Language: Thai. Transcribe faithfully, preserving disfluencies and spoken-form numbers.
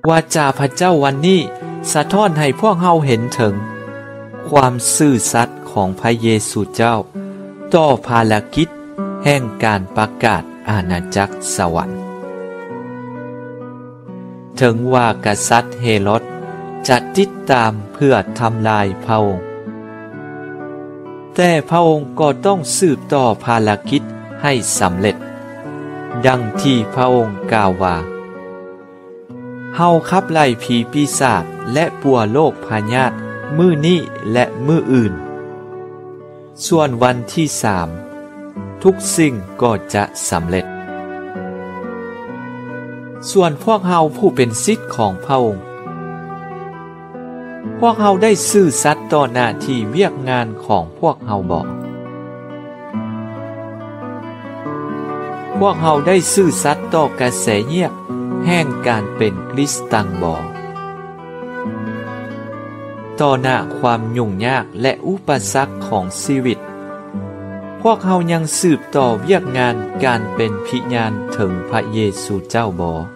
วาจาพระเจ้าวันนี้สะท้อนให้พวกเฮาเห็นถึงความซื่อสัตย์ของพระเยซูเจ้าต่อภารกิจแห่งการประกาศอาณาจักรสวรรค์ถึงว่ากษัตริย์เฮโรดจะติดตามเพื่อทำลายพระองค์แต่พระองค์ก็ต้องสืบต่อภารกิจให้สำเร็จดังที่พระองค์กล่าวว่าเฮาขับไล่ผีปีศาจและปัวโลกพยาธิมื้อนี้และมื้ออื่นส่วนวันที่สามทุกสิ่งก็จะสำเร็จส่วนพวกเฮาผู้เป็นศิษย์ของพระองค์พวกเฮาได้ซื่อสัตย์ต่อหน้าที่เวียกงานของพวกเฮาบ่พวกเฮาได้ซื่อสัตย์ต่อกระแสเงียบแห่งการเป็นคริสตังบ่ต่อหน้าความยุ่งยากและอุปสรรคของชีวิตพวกเฮายังสืบต่อเวียกงานการเป็นพิญญาณถึงพระเยซูเจ้าบ่